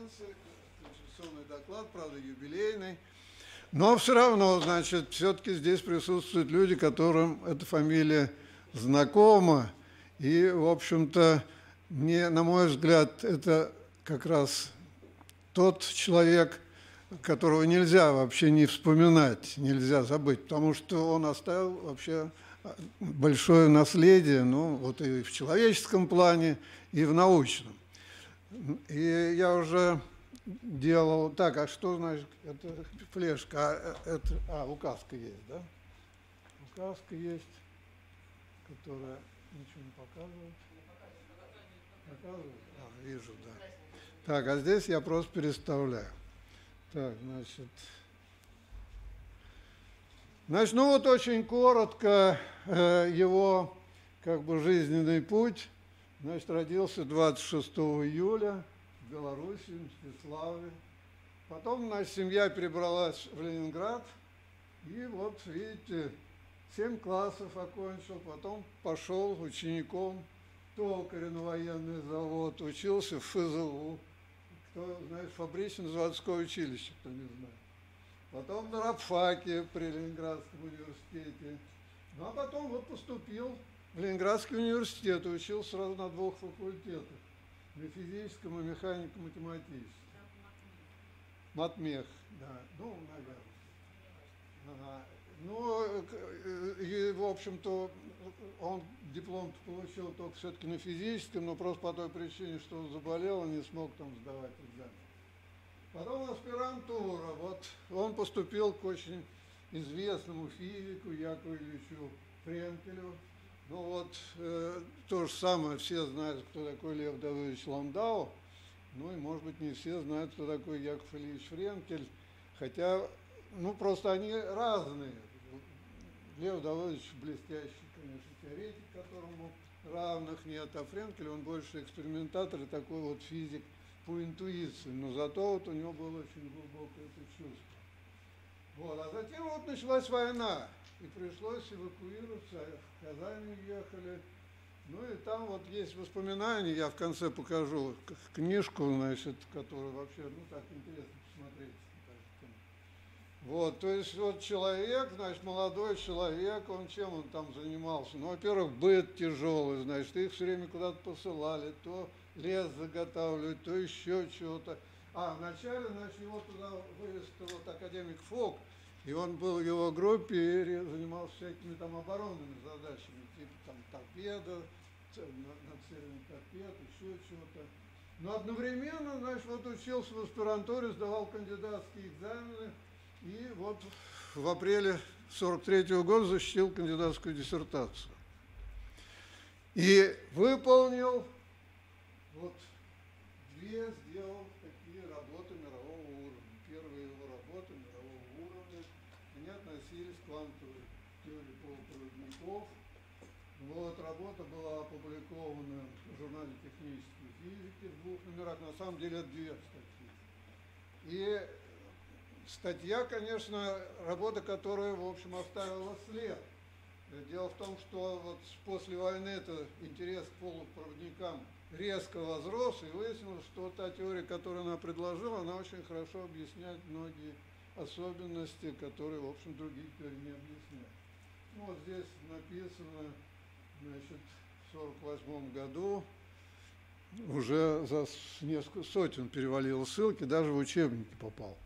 конференции, конституционный доклад, правда, юбилейный. Но все равно, значит, все-таки здесь присутствуют люди, которым эта фамилия знакома. И, в общем-то, мне, на мой взгляд, это как раз тот человек, которого нельзя вообще не вспоминать, нельзя забыть, потому что он оставил вообще большое наследие, ну, вот и в человеческом плане, и в научном. И я уже делал... Так, а что значит? Это флешка, указка есть, да? Указка есть, которая ничего не показывает. Показывает? Вижу, да. Так, а здесь я просто переставляю. Так, значит, ну вот очень коротко его как бы жизненный путь. Значит, родился 26 июля в Беларуси, в Мстиславле. Потом, значит, семья перебралась в Ленинград. И вот, видите, 7 классов окончил, потом пошел учеником токаря на военный завод, учился в ФЗУ. Кто знает, фабрично-заводское училище, кто не знает. Потом на рабфаке при Ленинградском университете. Ну, а потом вот поступил в Ленинградский университет, учился сразу на 2 факультетах. На физическом и механико-математическом. Матмех, да. Ну, наверное. Ну, и, в общем-то, он диплом получил только все-таки на физическом, но просто по той причине, что он заболел, и не смог там сдавать экзамен. Потом аспирантура. Вот он поступил к очень известному физику Якову Ильичу Френкелю. Ну вот, то же самое, все знают, кто такой Лев Давыдович Ландау. Ну и, может быть, не все знают, кто такой Яков Ильич Френкель. Хотя, ну, просто они разные. Лев Давыдович блестящий, конечно, теоретик, которому равных нет, а Френкель, он больше экспериментатор и такой вот физик по интуиции, но зато вот у него было очень глубокое это чувство. Вот, а затем вот началась война, и пришлось эвакуироваться, в Казань ехали. Ну и там вот есть воспоминания, я в конце покажу книжку, значит, которую вообще, ну так интересно посмотреть. Вот, то есть вот человек, значит, молодой человек, он чем он там занимался? Ну, во-первых, быт тяжелый, значит, их все время куда-то посылали, то лес заготавливать, то еще чего-то. А вначале, значит, его туда вывез вот академик Фок, и он был в его группе и занимался всякими там оборонными задачами, типа там торпеда, нацеленный торпед, еще чего-то. Но одновременно, значит, вот учился в аспирантуре, сдавал кандидатские экзамены, и вот в апреле 1943 года защитил кандидатскую диссертацию. И выполнил, вот, 2 сделал такие работы мирового уровня. Первые его работы мирового уровня, они относились к квантовой теории полупроводников. Вот, работа была опубликована в журнале технической физики в 2 номерах, на самом деле 2 статьи. И статья, конечно, работа, которая, в общем, оставила след. Дело в том, что вот после войны это интерес к полупроводникам резко возрос, и выяснилось, что та теория, которую она предложила, она очень хорошо объясняет многие особенности, которые, в общем, другие теории не объясняют. Ну, вот здесь написано, значит, в 1948 году уже за несколько сотен перевалило ссылки, даже в учебники попал.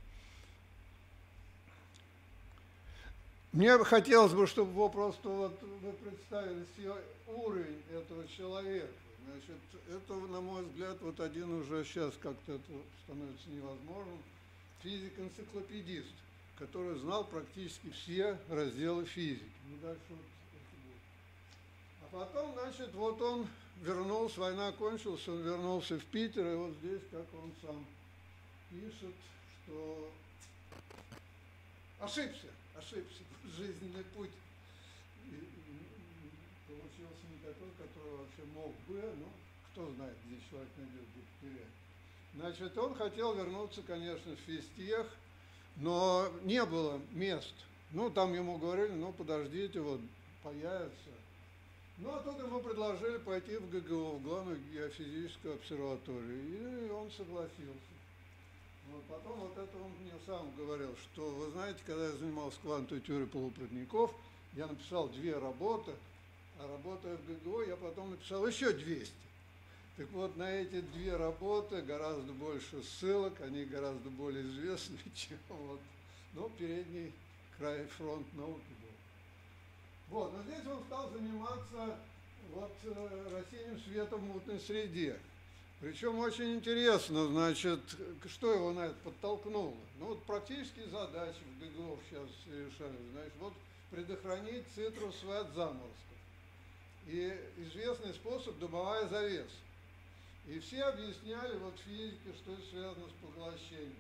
Мне хотелось бы, чтобы вы просто вот вы представили себе уровень этого человека. Значит, это, на мой взгляд, вот один уже сейчас как-то это становится невозможным. Физик-энциклопедист, который знал практически все разделы физики. Ну, дальше вот это будет. А потом, значит, вот он вернулся, война кончилась, он вернулся в Питер, и вот здесь, как он сам пишет, что ошибся. Жизненный путь получился не такой, который вообще мог бы, ну, кто знает, где человек найдет, где потерять. Значит, он хотел вернуться, конечно, в физтех, но не было мест. Ну, там ему говорили, ну, подождите, вот, появится. Ну, а тут ему предложили пойти в ГГО, в главную геофизическую обсерваторию, и он согласился. Вот потом вот это он мне сам говорил, что, вы знаете, когда я занимался квантовой теорией полупроводников, я написал 2 работы, а работая в ГГО, я потом написал еще 200. Так вот, на эти 2 работы гораздо больше ссылок, они гораздо более известны, чем вот, ну, передний край фронт науки был. Вот, но здесь он стал заниматься вот рассеянием света в мутной среде. Причем очень интересно, значит, что его на это подтолкнуло. Ну вот практические задачи в ГГО сейчас решали, значит, вот предохранить цитрусовые от заморозков. И известный способ — дымовая завеса. И все объясняли вот физике, что это связано с поглощением.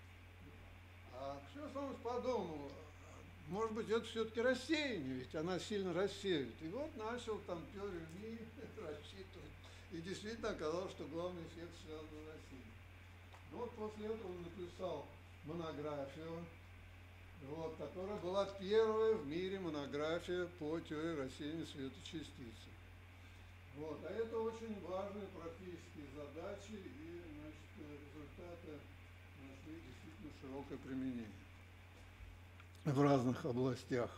А Ксения Александровна подумала, может быть, это все-таки рассеяние, ведь она сильно рассеивает. И вот начал там теорию Ми рассчитывать. И действительно оказалось, что главный эффект связан с рассеянием. Ну вот после этого он написал монографию, вот, которая была первая в мире монография по теории рассеяния светочастицы. Вот, а это очень важные практические задачи, и, значит, результаты нашли действительно широкое применение в разных областях.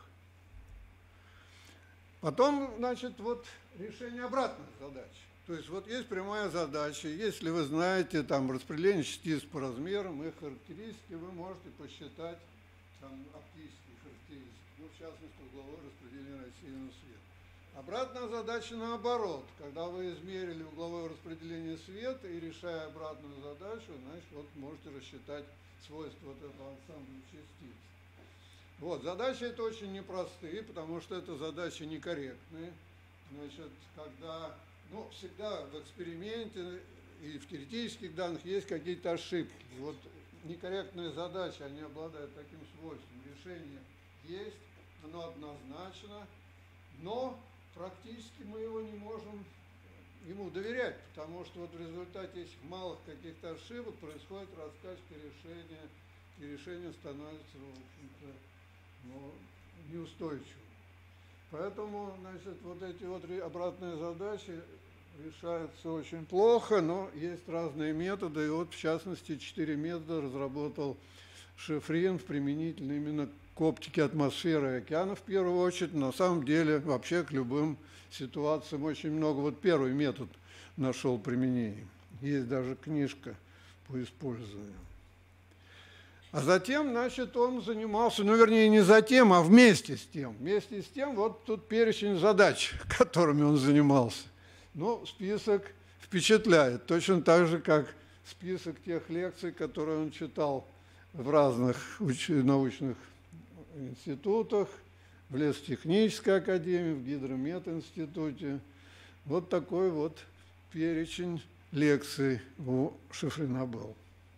Потом, значит, вот решение обратных задач. То есть вот есть прямая задача, если вы знаете там распределение частиц по размерам, их характеристики, вы можете посчитать там оптические характеристики, ну, в частности, угловое распределение рассеянного света. Обратная задача наоборот, когда вы измерили угловое распределение света и, решая обратную задачу, значит, вот можете рассчитать свойства вот этого ансамбля частиц. Вот, задачи это очень непростые, потому что это задачи некорректные. Значит, когда, ну, всегда в эксперименте и в теоретических данных есть какие-то ошибки. И вот некорректные задачи, они обладают таким свойством. Решение есть, оно однозначно, но практически мы его не можем ему доверять, потому что вот в результате этих малых каких-то ошибок происходит раскачка решения, и решение становится, в общем-то, ну, неустойчивым. Поэтому, значит, вот эти вот обратные задачи решаются очень плохо, но есть разные методы, и вот, в частности, 4 метода разработал Шифрин применительно именно к оптике атмосферы и океана в первую очередь. На самом деле, вообще к любым ситуациям очень много. Вот первый метод нашел применение. Есть даже книжка по использованию. А затем, значит, он занимался, ну, вернее, не затем, а вместе с тем. Вместе с тем, вот тут перечень задач, которыми он занимался. Ну, список впечатляет, точно так же, как список тех лекций, которые он читал в разных научных институтах, в Лесотехнической академии, в Гидрометинституте. Вот такой вот перечень лекций у Шифрина был.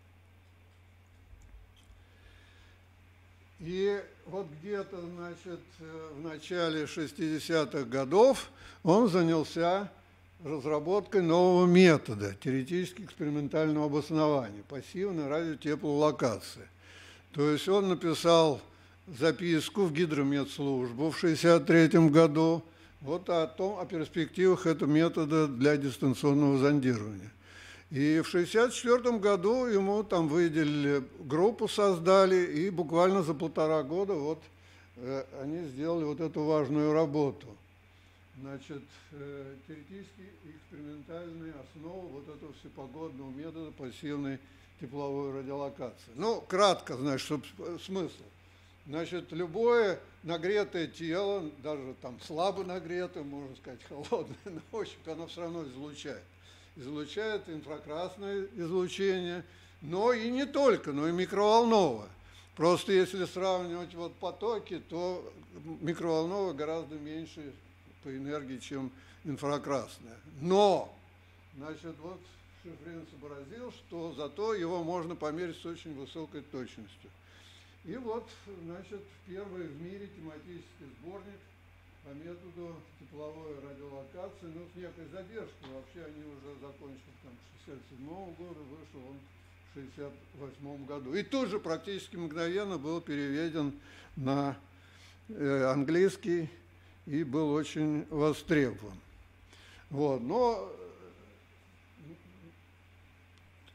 И вот где-то, значит, в начале 60-х годов он занялся разработкой нового метода теоретически-экспериментального обоснования пассивной радиотеплолокации. То есть он написал записку в Гидрометслужбу в 1963 году вот о перспективах этого метода для дистанционного зондирования. И в 1964 году ему там выделили группу, создали, и буквально за 1,5 года вот они сделали вот эту важную работу. Значит, теоретически экспериментальные основы вот этого всепогодного метода пассивной тепловой радиолокации. Ну, кратко, значит, чтобы смысл. Значит, любое нагретое тело, даже там слабо нагретое, можно сказать, холодное на ощупь, оно все равно излучает. Излучает инфракрасное излучение, но и не только, но и микроволновое. Просто если сравнивать вот потоки, то микроволновое гораздо меньше по энергии, чем инфракрасное. Но, значит, вот Шифрин сообразил, что зато его можно померить с очень высокой точностью. И вот, значит, первый в мире тематический сборник по методу тепловой радиолокации, ну, с некой задержкой. Вообще они уже закончили там к 1967 году, вышел он в 1968 году. И тут же практически мгновенно был переведен на английский и был очень востребован. Вот, но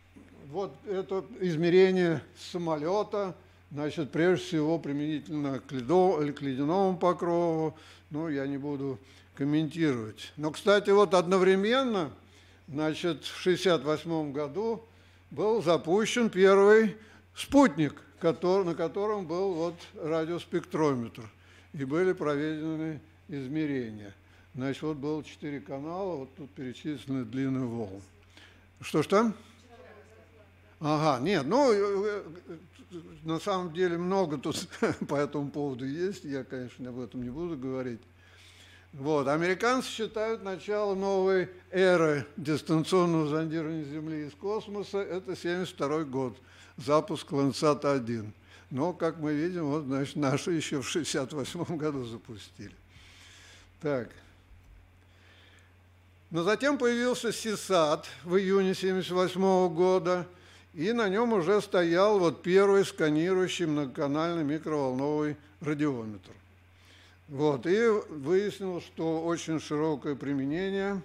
вот это измерение самолета, значит, прежде всего применительно к ледяному покрову, ну, я не буду комментировать. Но, кстати, вот одновременно, значит, в 1968 году был запущен первый спутник, на котором был вот радиоспектрометр, и были проведены измерения. Значит, вот было 4 канала, вот тут перечислены длины волн. Что? Ага, нет, ну, на самом деле много тут по этому поводу есть, я, конечно, об этом не буду говорить. Вот, американцы считают начало новой эры дистанционного зондирования Земли из космоса, это 1972 год, запуск Landsat-1. Но, как мы видим, вот, значит, наши еще в 1968 году запустили. Так. Но затем появился СИСАТ в июне 1978 года, и на нем уже стоял вот первый сканирующий многоканальный микроволновый радиометр. Вот, и выяснилось, что очень широкое применение.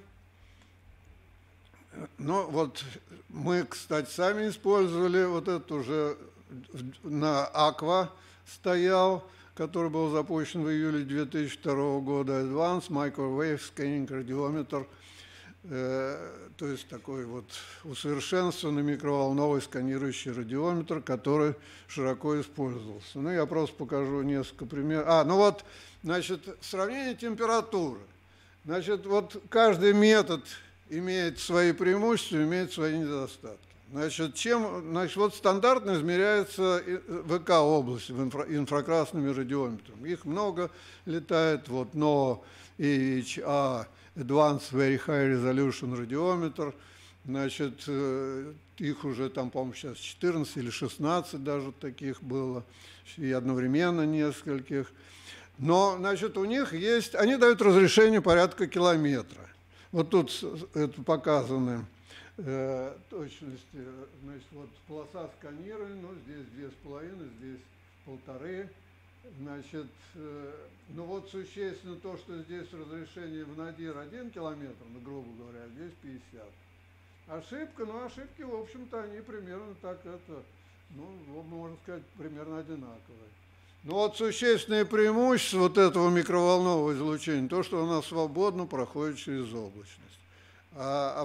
Но вот мы, кстати, сами использовали, вот это уже на АКВА стоял, который был запущен в июле 2002 года, Advanced Microwave Scanning Radiometer, то есть такой вот усовершенствованный микроволновый сканирующий радиометр, который широко использовался. Ну, я просто покажу несколько примеров. Ну вот, значит, сравнение температуры. Значит, вот каждый метод имеет свои преимущества, имеет свои недостатки. Значит, вот стандартно измеряется ВК-область инфракрасными радиометрами. Их много летает, вот NOAA, AHA, Advanced Very High Resolution Radiometer, значит, их уже там, по-моему, сейчас 14 или 16 даже таких было, и одновременно нескольких. Но, значит, у них есть, они дают разрешение порядка километра. Вот тут это показаны точности, значит, вот полоса сканирования, ну, здесь 2,5, здесь 1,5. Значит, ну вот существенно то, что здесь разрешение в надир 1 километр, ну, грубо говоря, здесь 50. Ошибка, ну, ошибки, в общем-то, они примерно так это, ну, можно сказать, примерно одинаковые. Но вот существенное преимущество вот этого микроволнового излучения, то, что оно свободно проходит через облачность. А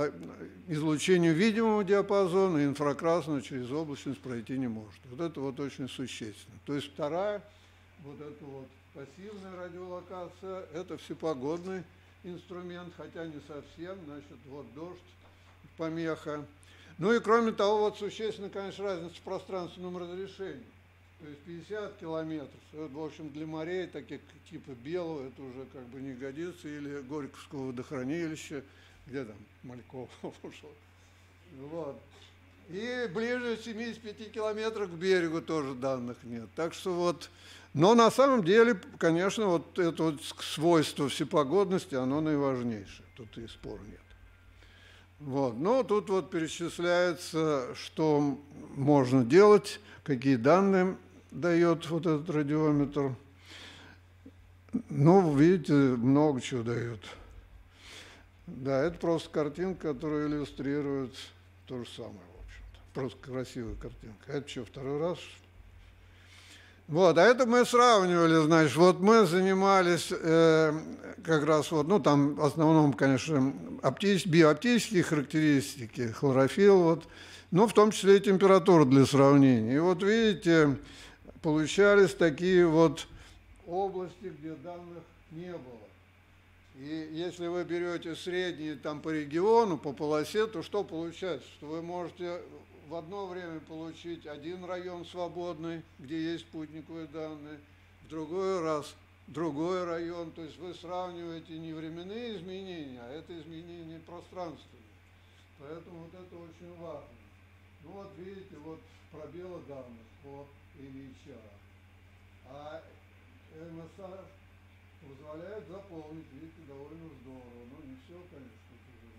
излучение видимого диапазона, инфракрасного через облачность пройти не может. Вот это вот очень существенно. То есть вторая, вот эта вот пассивная радиолокация, это всепогодный инструмент, хотя не совсем, значит, вот дождь, помеха. Ну и кроме того, вот существенно, конечно, разница в пространственном разрешении. То есть 50 километров, это, в общем, для морей, таких типа Белого, это уже как бы не годится, или Горьковского водохранилища, где там Мальков ушел. Вот. И ближе 75 километров к берегу тоже данных нет. Так что вот, но на самом деле, конечно, вот это вот свойство всепогодности, оно наиважнейшее, тут и спора нет. Вот. Но тут вот перечисляется, что можно делать, какие данные дает вот этот радиометр. Ну, видите, много чего дает. Да, это просто картинка, которая иллюстрирует то же самое, в общем-то. Просто красивая картинка. Это что, второй раз? Вот, а это мы сравнивали, значит, вот мы занимались как раз вот, ну, там в основном, конечно, биооптические характеристики, хлорофилл, вот, но в том числе и температура для сравнения. И вот видите, получались такие вот области, где данных не было. И если вы берете средние там по региону, по полосе, то что получается? Что вы можете в одно время получить один район свободный, где есть спутниковые данные, в другой раз другой район. То есть вы сравниваете не временные изменения, а это изменения пространственные. Поэтому вот это очень важно. Ну вот видите, вот пробелы данных по AHA. А МСА позволяет заполнить, видите, довольно здорово. Ну, не все, конечно,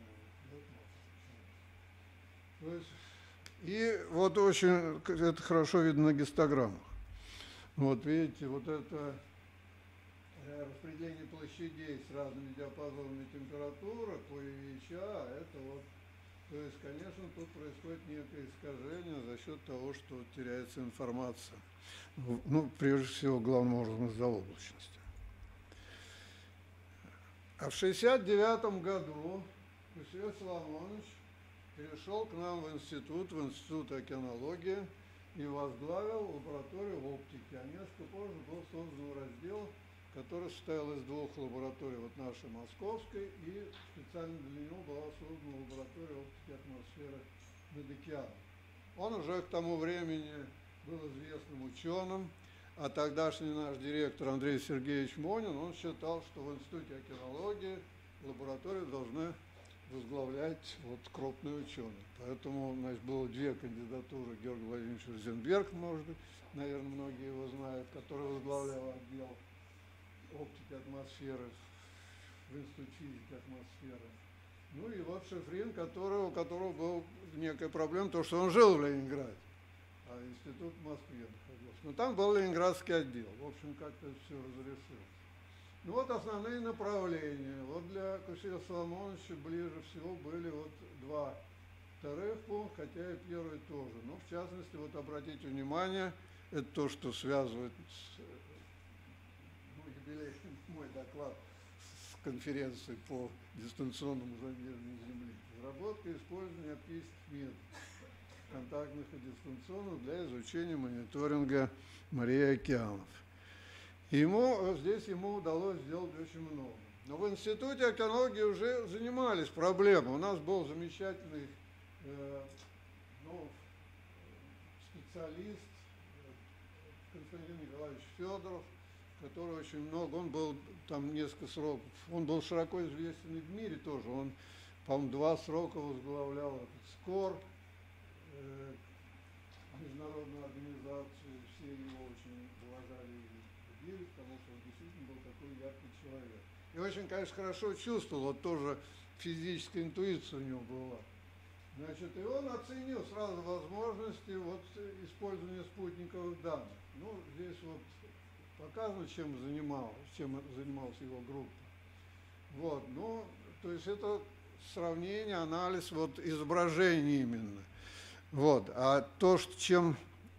то есть, и вот очень это хорошо видно на гистограммах. Вот видите, вот это распределение площадей с разными диапазонами температуры по ИВЧ, это вот То есть, конечно, тут происходит некое искажение за счет того, что теряется информация. Ну, прежде всего, главным образом из-за облачности. А в 1969 году Кущевец Соломонович перешел к нам в Институт океанологии и возглавил лабораторию оптики. А несколько позже был создан раздел, который состоял из двух лабораторий, вот нашей московской, и специально для него была создана лаборатория оптики атмосферы над океаном. Он уже к тому времени был известным ученым, а тогдашний наш директор Андрей Сергеевич Монин, он считал, что в Институте океанологии лабораторию должны возглавлять вот крупные ученые. Поэтому, значит, было две кандидатуры: Георгий Владимирович Розенберг, может быть, наверное, многие его знают, который возглавлял отдел оптики атмосферы в Институте физики атмосферы. Ну и вот Шифрин, у которого была некая проблема, то, что он жил в Ленинграде, а институт в Москве находился. Но там был ленинградский отдел. В общем, как-то все разрешилось. Ну вот основные направления. Вот для Кущевца Соломоновича ближе всего были вот два вторых пункта, хотя и первый тоже. Ну, в частности, вот обратите внимание, это то, что связывает мой доклад с конференцией по дистанционному зондированию Земли. Разработка и использование оптических методов контактных и дистанционных для изучения мониторинга морей и океанов. Здесь ему удалось сделать очень много. Но в Институте океанологии уже занимались проблемой. У нас был замечательный специалист Константин Николаевич Федоров, который очень много, он был там несколько сроков, он был широко известен и в мире тоже. Он, по-моему, 2 срока возглавлял этот СКОР, международную организацию, все его очень уважали и любили, потому что он действительно был такой яркий человек. И очень, конечно, хорошо чувствовал, вот тоже физическая интуиция у него была. Значит, и он оценил сразу возможности вот использования спутниковых данных. Ну, здесь вот показано, чем занималась его группа. Вот, ну, то есть это сравнение, анализ вот изображений именно. Вот, а то, что чем...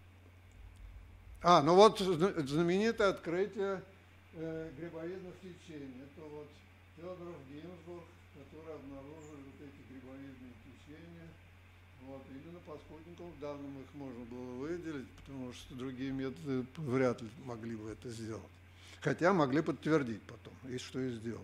ну вот знаменитое открытие грибовидных течений. Это вот Федоров, Гинзбург, которые обнаружили вот эти грибовидные течения. Вот, именно по спутниковым данным их можно было выделить, потому что другие методы вряд ли могли бы это сделать. Хотя могли подтвердить потом, и что и сделали.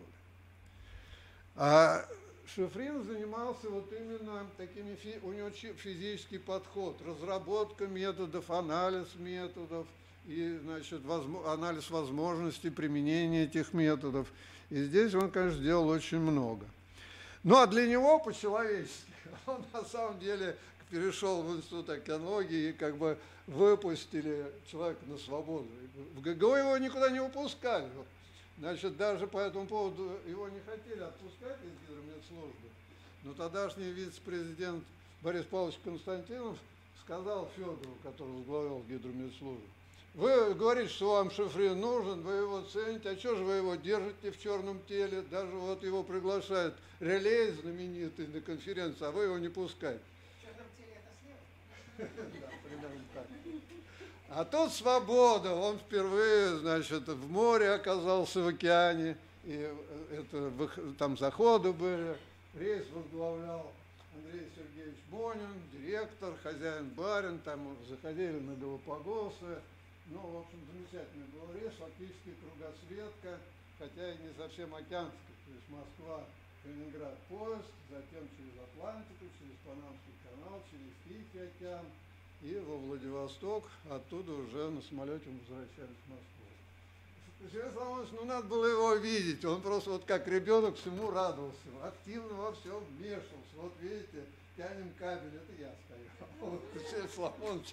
А Шифрин занимался вот именно такими, у него физический подход, разработка методов, анализ методов, и, значит, анализ возможностей применения этих методов. И здесь он, конечно, делал очень много. Ну, а для него по-человечески он на самом деле перешел в Институт океанологии и как бы выпустили человека на свободу. В ГГУ его никуда не выпускали. Значит, даже по этому поводу его не хотели отпускать из гидрометслужбы. Но тогдашний вице-президент Борис Павлович Константинов сказал Федору, который возглавлял гидрометслужбу: вы говорите, что вам Шифрин нужен, вы его цените, а что же вы его держите в черном теле? Даже вот его приглашают Релей знаменитый на конференцию, а вы его не пускаете. В черном теле это слева? Да, примерно так. А тут свобода, он впервые, значит, в море оказался, в океане, и там заходы были, рейс возглавлял Андрей Сергеевич Монин, директор, хозяин барин, там заходили на Галапагосы. Ну, в общем, замечательный был рейс, фактически кругосветка, хотя и не совсем океанский, то есть Москва, Калининград поезд, затем через Атлантику, через Панамский канал, через Тихий океан и во Владивосток, оттуда уже на самолете мы возвращались в Москву. Кущевец Соломонович, надо было его видеть, он просто вот как ребенок всему радовался, активно во все вмешивался. Вот видите, тянем кабель, это я стою. Кущевец Соломонович.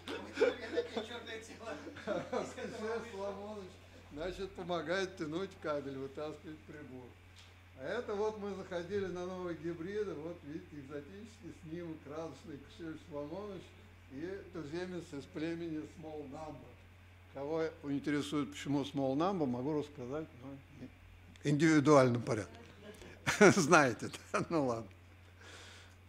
Кущевец Соломонович, значит, помогает тянуть кабель, вытаскивать прибор. А это вот мы заходили на новые гибриды, вот видите, экзотический снимок, радостный Кущевец Соломонович и туземец из племени Small Number. Кого интересует, почему Small Number, могу рассказать, но в индивидуальном порядке. Знаете, да? Ну ладно.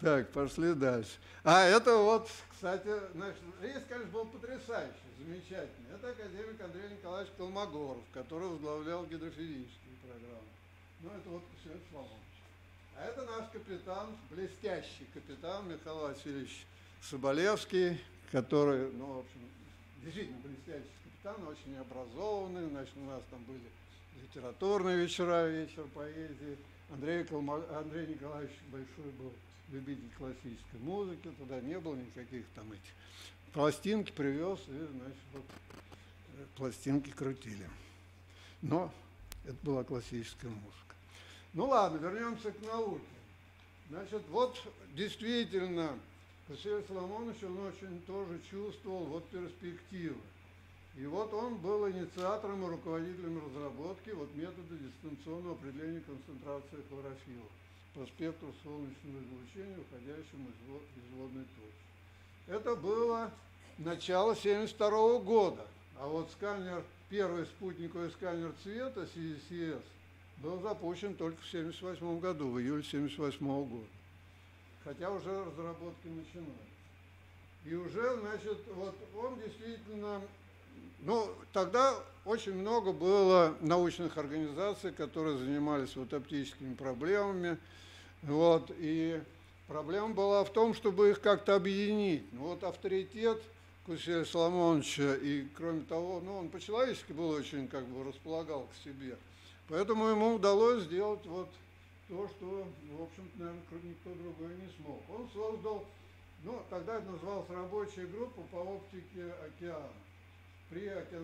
Так, пошли дальше. А это вот, кстати, наш рейс, конечно, был потрясающий, замечательный. Это академик Андрей Николаевич Колмогоров, который возглавлял гидрофизические программы. Ну, это вот Кусевич Соломонович. А это наш капитан, блестящий капитан Михаил Васильевич Соболевский, который, ну, в общем, действительно блестящий капитан, очень образованный. Значит, у нас там были литературные вечера, вечер поэзии. Андрей Николаевич большой был любитель классической музыки, тогда не было никаких там этих. Пластинки привез, и, значит, вот, пластинки крутили. Но это была классическая музыка. Ну ладно, вернемся к науке. Значит, вот действительно, Василий Соломонович, он очень тоже чувствовал вот перспективы. И вот он был инициатором и руководителем разработки вот метода дистанционного определения концентрации хлорофилла по спектру солнечного излучения, выходящему из водной точки. Это было начало 1972 года. А вот сканер, первый спутниковый сканер цвета CCS был запущен только в 1978 году, в июле 1978 года. Хотя уже разработки начинались. И уже, значит, вот он действительно... Ну, тогда очень много было научных организаций, которые занимались вот оптическими проблемами. Вот, и проблема была в том, чтобы их как-то объединить. Ну, вот авторитет Кусея Соломоновича, и кроме того, ну, он по-человечески был очень, как бы, располагал к себе. Поэтому ему удалось сделать вот то, что, в общем-то, наверное, никто другой не смог. Он создал, ну, тогда это называлась рабочая группа по оптике океана. При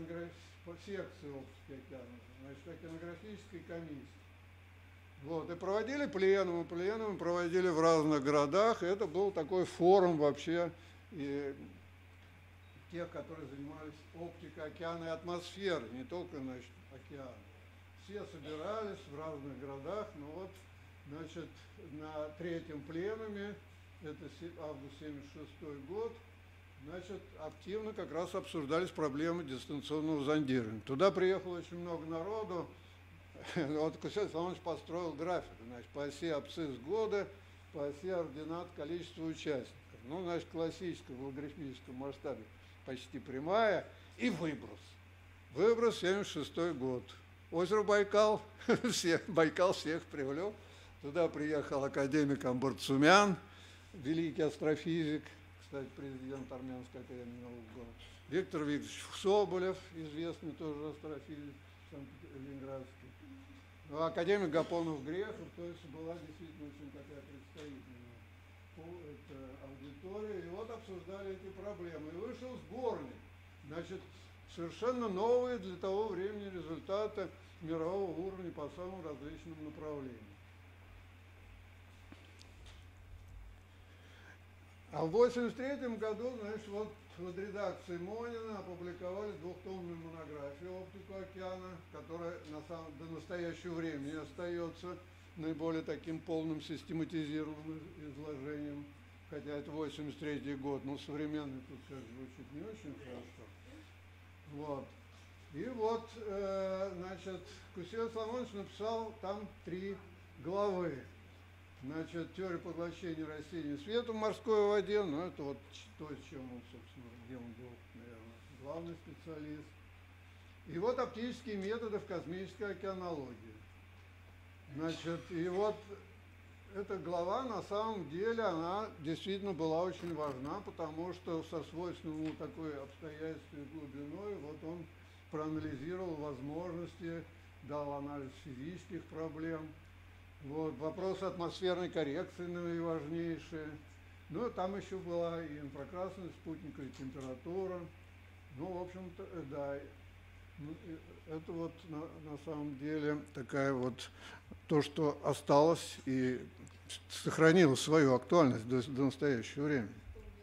секции оптики океана, значит, океанографической комиссии. Вот, и проводили пленумы проводили в разных городах, и это был такой форум вообще и тех, которые занимались оптикой океана и атмосферы, не только, значит, океана. Все собирались в разных городах, но вот, значит, на третьем пленуме, это август 1976 год, значит, активно как раз обсуждались проблемы дистанционного зондирования. Туда приехало очень много народу. Вот Кусей Соломонович построил график, значит, по оси абсцисс года, по оси ординат количества участников. Ну, значит, классическом в логарифмическом масштабе почти прямая, и выброс. Выброс 1976 год. Озеро Байкал, Байкал всех привлек. Туда приехал академик Амбарцумян, великий астрофизик, кстати, президент Армянской академии наук был. Виктор Викторович Соболев, известный тоже астрофизик, ленинградский. Академик Гапонов Грехов, то есть была действительно очень такая представительная аудитория. И вот обсуждали эти проблемы. И вышел сборник, значит, совершенно новые для того времени результаты мирового уровня по самым различным направлениям. А в 1983 году, значит, вот под редакцией Монина опубликовали двухтомную монографию «Оптику океана», которая до настоящего времени остается наиболее таким полным систематизированным изложением, хотя это 1983 год, но современный тут сейчас звучит не очень хорошо. Вот. И вот, значит, Кусей Соломонович написал там 3 главы. Значит, теория поглощения растений светом в морской воде, ну, это вот то, чем он, собственно, где он был, наверное, главный специалист. И вот оптические методы в космической океанологии. Значит, и вот эта глава, на самом деле, она действительно была очень важна, потому что со свойственной ему такой обстоятельственной глубиной, вот он проанализировал возможности, дал анализ физических проблем. Вот, вопросы атмосферной коррекции наиважнейшие. Ну, там еще была и инфракрасная спутниковая температура. Ну, в общем-то, да. Ну, это вот на самом деле такая вот то, что осталось и сохранило свою актуальность до настоящего времени.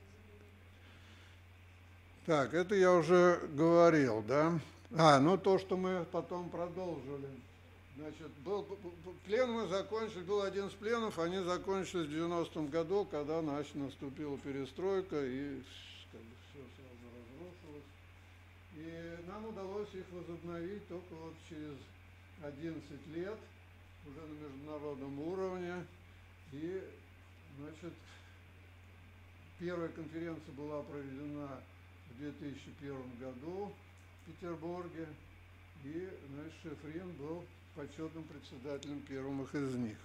Так, это я уже говорил, да? Ну то, что мы потом продолжили. Значит, пленумы закончились, был 11 пленумов, они закончились в 90-м году, когда, значит, наступила перестройка, и как бы, все сразу разрушилось. И нам удалось их возобновить только вот через 11 лет, уже на международном уровне. И, значит, Первая конференция была проведена в 2001 году в Петербурге, и, значит, Шефрин был почетным председателем первых из них.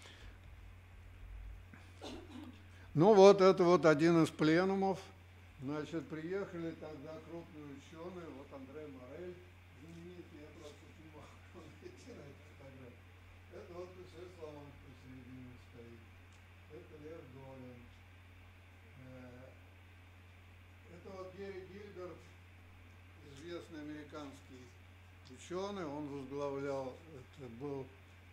Ну вот, это вот один из пленумов. Значит, приехали тогда крупные ученые, вот Андре Морель, знаменитый, я просто не могу найти на эту фотографию. Это вот Кусе Славан посередине стоит. Это Лев Долин. Это вот Герри Гильберт, известный американский ученый, он возглавлял, это был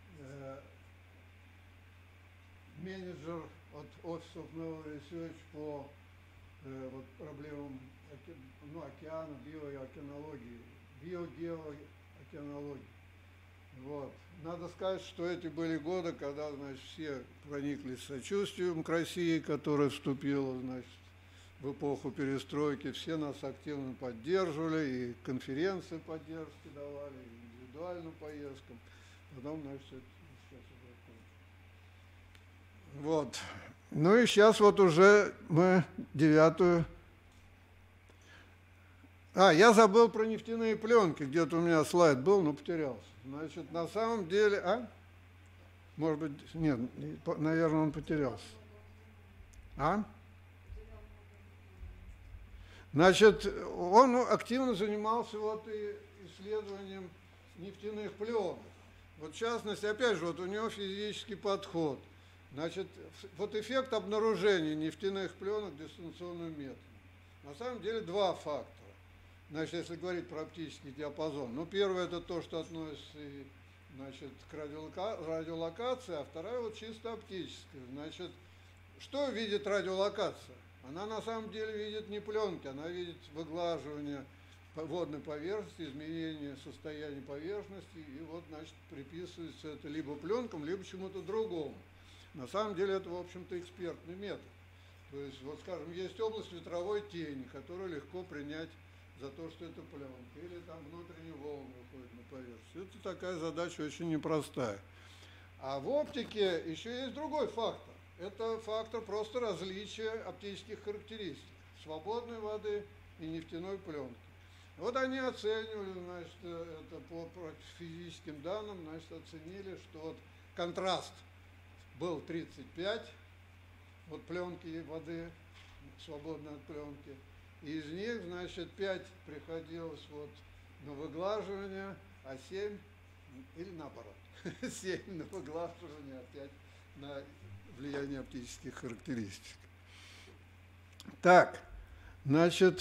менеджер от Office of Naval Research по вот, проблемам океана, биоокеанологии, биогеоокеанологии. Вот. Надо сказать, что эти были годы, когда, значит, все прониклись сочувствием к России, которая вступила, значит, в эпоху перестройки. Все нас активно поддерживали, и конференции поддержки давали, и индивидуальным поездкам. Потом, значит, это сейчас уже кончилось. Вот. Ну и сейчас вот уже мы 9-ю. Я забыл про нефтяные пленки. Где-то у меня слайд был, но потерялся. Значит, на самом деле... Может быть, нет, наверное, он потерялся. Значит, он активно занимался вот и исследованием нефтяных пленок. Вот в частности, опять же, вот у него физический подход. Значит, вот эффект обнаружения нефтяных пленок дистанционным методом. На самом деле два фактора. Значит, если говорить про оптический диапазон. Ну, первое это то, что относится, значит, к радиолокации, а вторая вот чисто оптическая. Значит, что видит радиолокация? Она на самом деле видит не пленки, она видит выглаживание водной поверхности, изменение состояния поверхности, и вот, значит, приписывается это либо пленкам, либо чему-то другому. На самом деле это, в общем-то, экспертный метод. То есть, вот, скажем, есть область ветровой тени, которую легко принять за то, что это пленка, или там внутренние волны выходят на поверхность. Это такая задача очень непростая. А в оптике еще есть другой фактор. Это фактор просто различия оптических характеристик свободной воды и нефтяной пленки. Вот они оценивали, значит, это по физическим данным, значит, оценили, что вот контраст был 35, вот пленки воды, свободной от пленки. И из них, значит, 5 приходилось вот на выглаживание, а 7, или наоборот, 7 на выглаживание, а 5 на влияние оптических характеристик. Так, значит,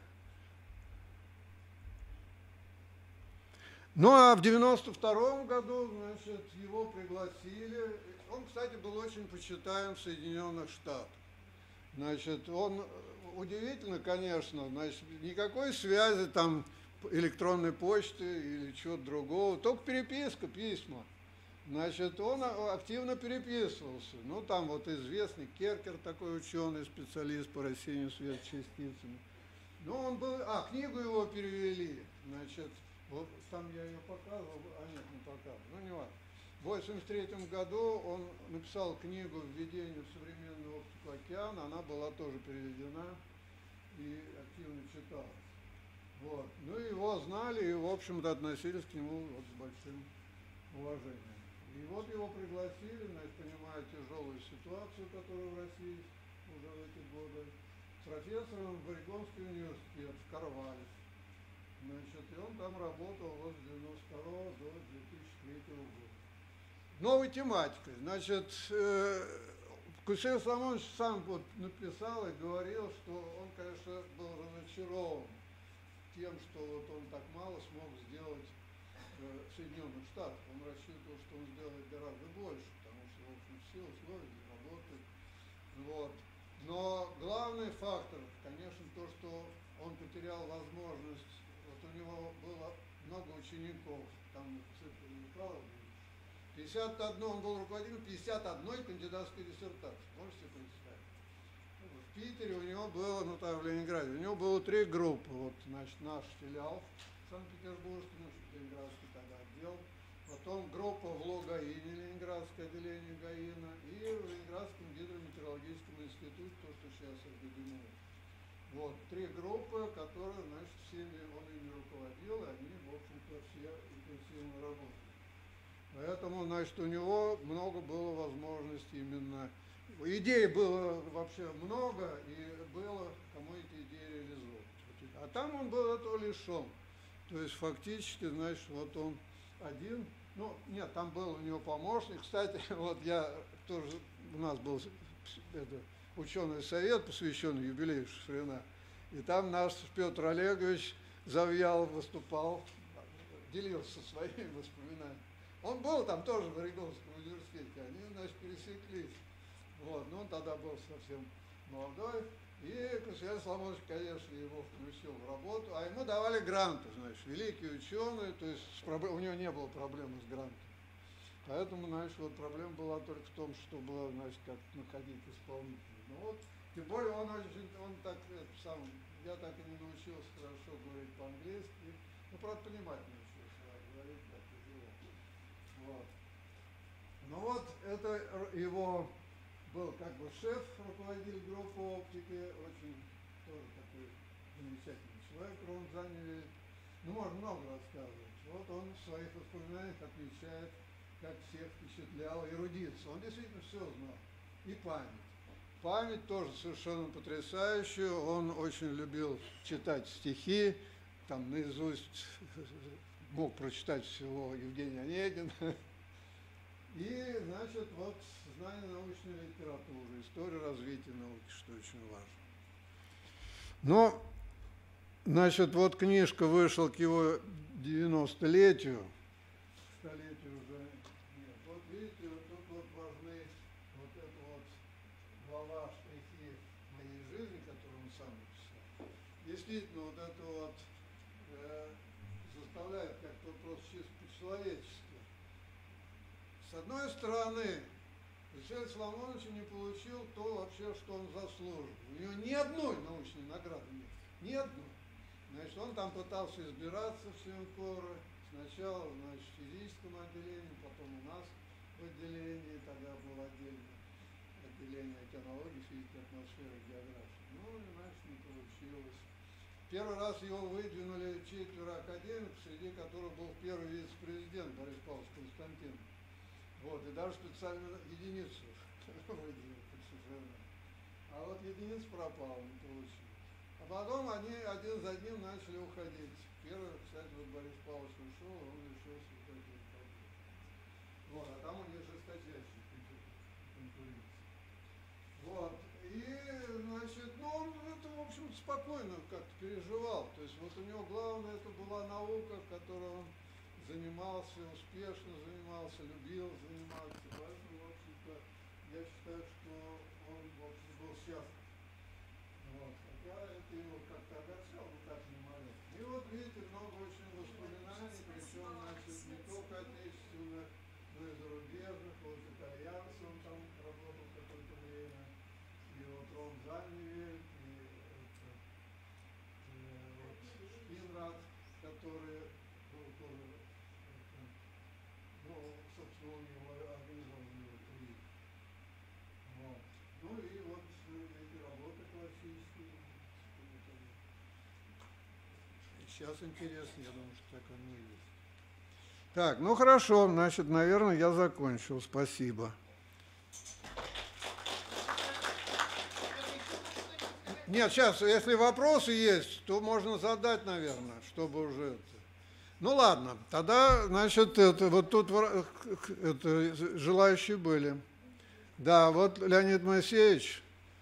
ну а в 92-м году, значит, его пригласили. Он, кстати, был очень почитаем в Соединенных Штатах. Значит, он удивительно, конечно, значит, никакой связи там электронной почты или чего-то другого, только переписка, письма. Значит, он активно переписывался. Ну, там вот известный Керкер, такой ученый, специалист по рассеянию светочастицами. Ну, он был... книгу его перевели. Значит, вот там я ее показывал, нет, не показывал, ну, не важно. В 1983 году он написал книгу «Введение в современную оптику океана». Она была тоже переведена и активно читалась. Вот. Ну, его знали и, в общем-то, относились к нему вот с большим уважением. И вот его пригласили, значит, понимая тяжелую ситуацию, которая в России уже в эти годы, с профессором в Орегонский университет, в Карвале. Значит, и он там работал вот с 1992 до 2003 года. Новой тематикой. Значит, Кусе Соломонович сам вот написал и говорил, что он, конечно, был разочарован тем, что вот он так мало смог сделать в Соединенных Штатах. Он рассчитывал, что он сделает гораздо больше, потому что, в общем, все условия для работы. Вот. Но главный фактор, конечно, то, что он потерял возможность, вот у него было много учеников, там цифры не правда, 51, он был руководителем 51 кандидатской диссертации, можете представить. В Питере у него было, ну там в Ленинграде, у него было 3 группы, вот, значит, наш филиал Санкт-Петербургский, ну, Ленинградский тогда отдел, потом группа в ЛО-ГАИНе, Ленинградское отделение ГАИНа, и в Ленинградском гидрометеорологическом институте, то, что сейчас РГГМУ. Вот, 3 группы, которые, значит, всеми он ими руководил, и они, в общем-то, все интенсивно работали. Поэтому, значит, у него много было возможностей именно. Идей было вообще много, и было кому эти идеи реализовать. А там он был этого лишен. То есть фактически, значит, вот он один. Ну, нет, там был у него помощник. Кстати, вот я тоже, у нас был ученый совет, посвященный юбилею Шафрина. И там наш Петр Олегович Завьялов выступал, делился своими воспоминаниями. Он был там тоже в Оренбургском университете, они, значит, пересеклись. Вот, но он тогда был совсем молодой. И Константин Соломонович, конечно, его включил в работу, а ему давали гранты, значит, великий ученый, то есть у него не было проблемы с грантом. Поэтому, значит, вот проблема была только в том, чтобы, значит, как находить исполнителя. Ну вот, тем более он так, я так и не научился хорошо говорить по-английски, ну, правда, понимать научился, а говорить так тяжело. Вот. Ну вот, это его был как бы шеф, руководитель группы оптики, очень тоже такой замечательный человек, Рон Заневель. Ну, можно много рассказывать. Вот он в своих воспоминаниях отмечает, как всех впечатлял эрудиция. Он действительно все знал. И память. Память тоже совершенно потрясающая. Он очень любил читать стихи, там наизусть мог прочитать всего Евгения Онегина. И, значит, вот знание научной литературы, история развития науки, что очень важно. Но, значит, вот книжка вышла к его 90-летию, столетию уже нет. Вот видите, вот тут вот важны вот эта вот глава штрихи моей жизни, которую он сам написал. Действительно, вот это вот заставляет как-то просто чисто по-человечески. С одной стороны, Алексей Соломонович не получил то вообще, что он заслужил. У него ни одной научной награды нет. Ни одной. Значит, он там пытался избираться в Селенкоры. Сначала, значит, в физическом отделении, потом у нас в отделении, тогда было отдельное отделение океанологии, физики, атмосферы, географии. Ну, значит, не получилось. Первый раз его выдвинули 4 академика, среди которых был первый вице-президент Борис Павлович Константинов. Вот, и даже специально единицу выделили под Шафрина. А вот единица пропала, не получилось. А потом они один за одним начали уходить. Первый, кстати, вот Борис Павлович ушел, он лишился вот этой проблемы. Вот, а там у них жесточайшая конкуренция. Вот, и, значит, ну, он это, в общем, спокойно как-то переживал. То есть вот у него главное, это была наука, в которой он занимался, успешно занимался, любил заниматься. Поэтому, в общем-то, я считаю, что он, в общем, был счастлив. Вот. Хотя это его как-то огорчало, но так не молил. И вот, видите, много очень воспоминаний, причем, значит, не только отечественных, но и зарубежных. Вот итальянцы, он там работал какое-то время. И вот Рон Заневель, и вот Шпинрад, который был тоже. Ну, собственно, он его организовал его турист. Вот. Ну и вот эти работы классические. Сейчас интересно, я думаю, что так оно и есть. Так, ну хорошо, значит, наверное, я закончил. Спасибо. Нет, сейчас, если вопросы есть, то можно задать, наверное, чтобы уже это. Ну ладно, тогда, значит, это, вот тут это, желающие были. Да, вот Леонид Моисеевич.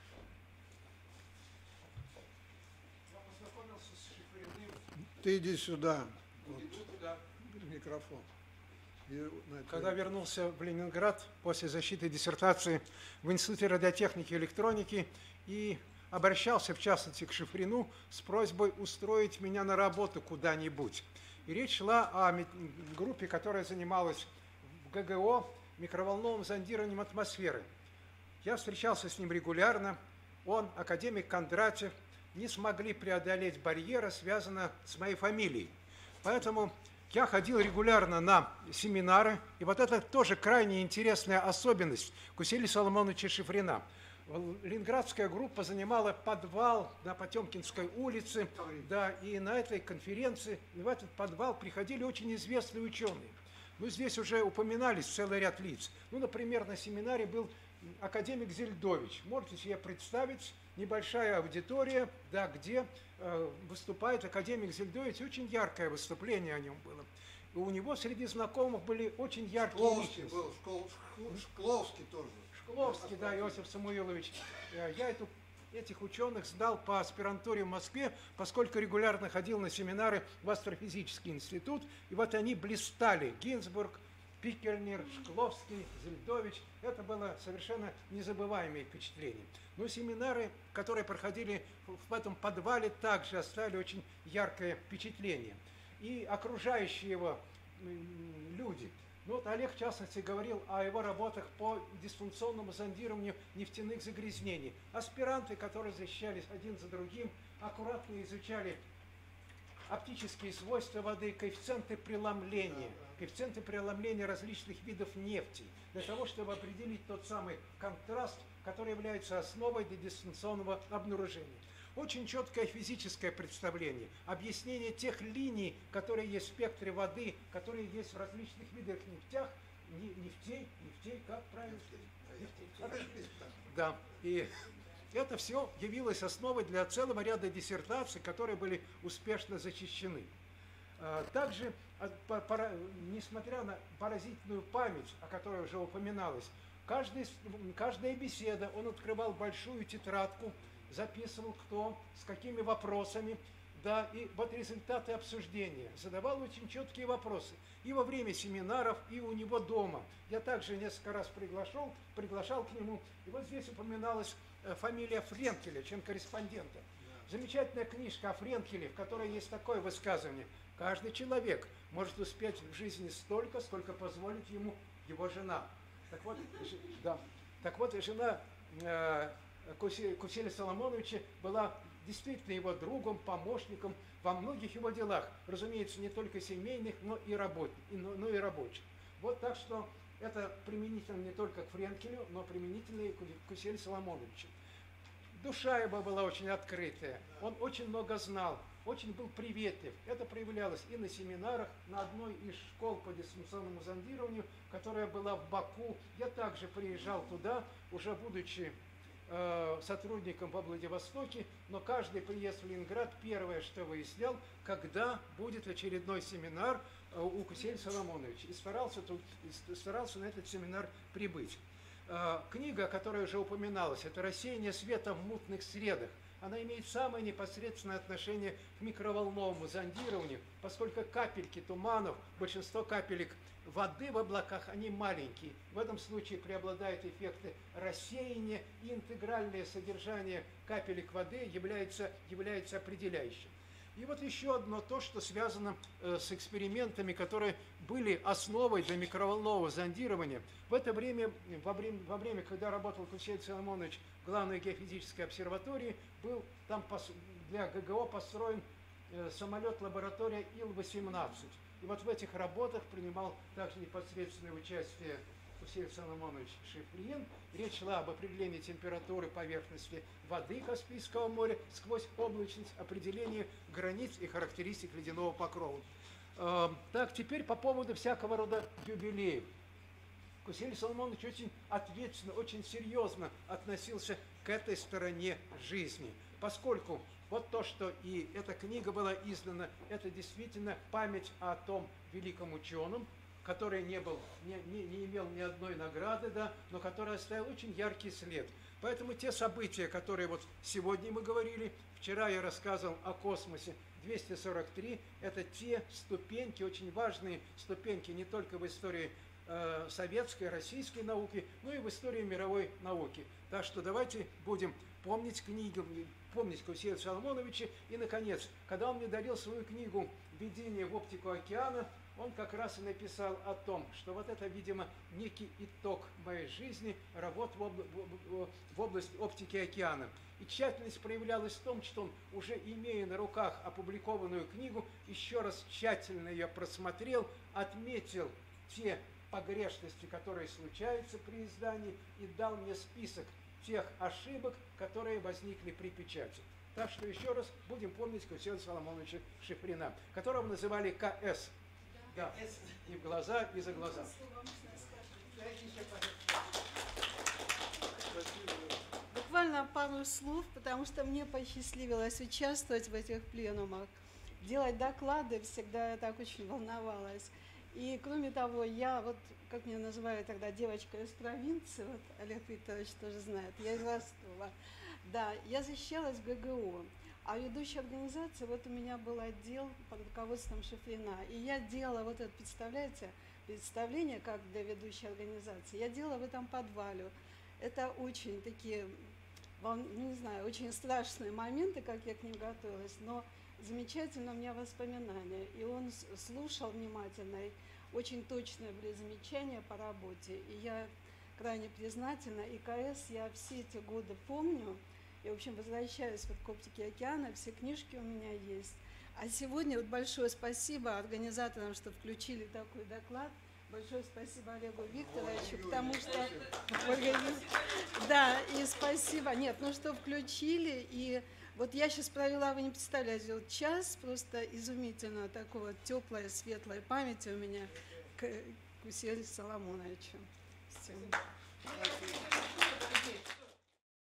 Я познакомился с Шафриным. Ты иди сюда. Вот, микрофон. Когда вернулся в Ленинград после защиты диссертации в Институте радиотехники и электроники и обращался, в частности, к Шафрину с просьбой устроить меня на работу куда-нибудь. И речь шла о группе, которая занималась в ГГО микроволновым зондированием атмосферы. Я встречался с ним регулярно. Он, академик Кондратьев, не смогли преодолеть барьера, связанного с моей фамилией. Поэтому Я ходил регулярно на семинары, и вот это тоже крайне интересная особенность Кусели Соломоновича Шифрина. Ленинградская группа занимала подвал на Потемкинской улице, да, и на этой конференции, в этот подвал приходили очень известные ученые. Ну, здесь уже упоминались целый ряд лиц. Ну, например, на семинаре был академик Зельдович. Можете себе представить, небольшая аудитория, да, где выступает академик Зельдович. Очень яркое выступление о нем было. И у него среди знакомых были очень яркие Шкловский личности. был, Шкловский тоже. Шкловский, да, Иосиф Самуилович. Я этих ученых сдал по аспирантуре в Москве, поскольку регулярно ходил на семинары в астрофизический институт, и вот они блистали. Гинзбург, Пикельнер, Шкловский, Зельдович. Это было совершенно незабываемое впечатление. Но семинары, которые проходили в этом подвале, также оставили очень яркое впечатление. И окружающие его люди. Ну, вот Олег, в частности, говорил о его работах по дисфункционному зондированию нефтяных загрязнений. Аспиранты, которые защищались один за другим, аккуратно изучали оптические свойства воды, коэффициенты преломления различных видов нефти, для того, чтобы определить тот самый контраст, который является основой для дистанционного обнаружения. Очень четкое физическое представление, объяснение тех линий, которые есть в спектре воды, которые есть в различных видах нефтей, как правильно? Нефтей. Да, и это все явилось основой для целого ряда диссертаций, которые были успешно защищены. Также, несмотря на поразительную память, о которой уже упоминалось, каждая беседа, он открывал большую тетрадку, записывал, кто, с какими вопросами, да, и вот результаты обсуждения. Задавал очень четкие вопросы и во время семинаров, и у него дома. Я также несколько раз приглашал к нему, и вот здесь упоминалась фамилия Френкеля, член-корреспондента. Замечательная книжка о Френкеле, в которой есть такое высказывание: каждый человек может успеть в жизни столько, сколько позволит ему его жена. Так вот, жена Куселя Соломоновича была действительно его другом, помощником во многих его делах. Разумеется, не только семейных, но и рабочих. Вот так что это применительно не только к Френкелю, но применительно и к Куселю Соломоновичу. Душа его была очень открытая, он очень много знал, очень был приветлив. Это проявлялось и на семинарах, на одной из школ по дистанционному зондированию, которая была в Баку. Я также приезжал туда, уже будучи сотрудником во Владивостоке, но каждый приезд в Ленинград первое, что выяснял, когда будет очередной семинар у Куселя Соломоновича, и старался на этот семинар прибыть. Книга, которая уже упоминалась, это «Рассеяние света в мутных средах». Она имеет самое непосредственное отношение к микроволновому зондированию, поскольку капельки туманов, большинство капелек воды в облаках, они маленькие. В этом случае преобладают эффекты рассеяния, и интегральное содержание капелек воды является определяющим. И вот еще одно то, что связано с экспериментами, которые были основой для микроволнового зондирования. В это время, во время, когда работал Кусель Соломонович в главной геофизической обсерватории, был там для ГГО построен самолет-лаборатория Ил-18. И вот в этих работах принимал также непосредственное участие Кусель Соломонович Шифрин. Речь шла об определении температуры поверхности воды Каспийского моря сквозь облачность, определении границ и характеристик ледяного покрова. Так, теперь по поводу всякого рода юбилеев. Кусель Соломонович очень ответственно, очень серьезно относился к этой стороне жизни, поскольку вот то, что и эта книга была издана, это действительно память о том великом ученом, который не имел ни одной награды, да, но который оставил очень яркий след. Поэтому те события, которые вот сегодня мы говорили, вчера я рассказывал о космосе 243, это те ступеньки, очень важные ступеньки не только в истории советской, российской науки, но и в истории мировой науки. Так что давайте будем помнить книгу, помнить Куселя Соломоновича. И, наконец, когда он мне дарил свою книгу «Введение в оптику океана», он как раз и написал о том, что вот это, видимо, некий итог моей жизни, работ в области оптики океана. И тщательность проявлялась в том, что он, уже имея на руках опубликованную книгу, еще раз тщательно ее просмотрел, отметил те погрешности, которые случаются при издании, и дал мне список тех ошибок, которые возникли при печати. Так что еще раз будем помнить Кассиода Соломоновича Шифрина, которого называли КС. Да, и в глаза, и за глаза. Буквально пару слов, потому что мне посчастливилось участвовать в этих пленумах. Делать доклады всегда я так очень волновалась. И кроме того, я вот, как меня называли тогда, девочка из провинции, вот Олег Викторович тоже знает, я из Ростова. Да, я защищалась в ГГО, а ведущая организация, вот у меня был отдел под руководством Шифрина, и я делала вот это, представляете, представление, как для ведущей организации, я делала в этом подвале. Это очень такие, не знаю, очень страшные моменты, как я к ним готовилась, но замечательно у меня воспоминания, и он слушал внимательно, и очень точные были замечания по работе, и я крайне признательна, и КС я все эти годы помню, и, в общем, возвращаюсь вот к оптике океана, все книжки у меня есть. А сегодня вот большое спасибо организаторам, что включили такой доклад. Большое спасибо Олегу Викторовичу, потому что... Да, и спасибо. Нет, ну что включили, и вот я сейчас провела, вы не представляете, вот час просто изумительно такого теплой, светлой памяти у меня к Кассиоду Соломоновичу. Всем.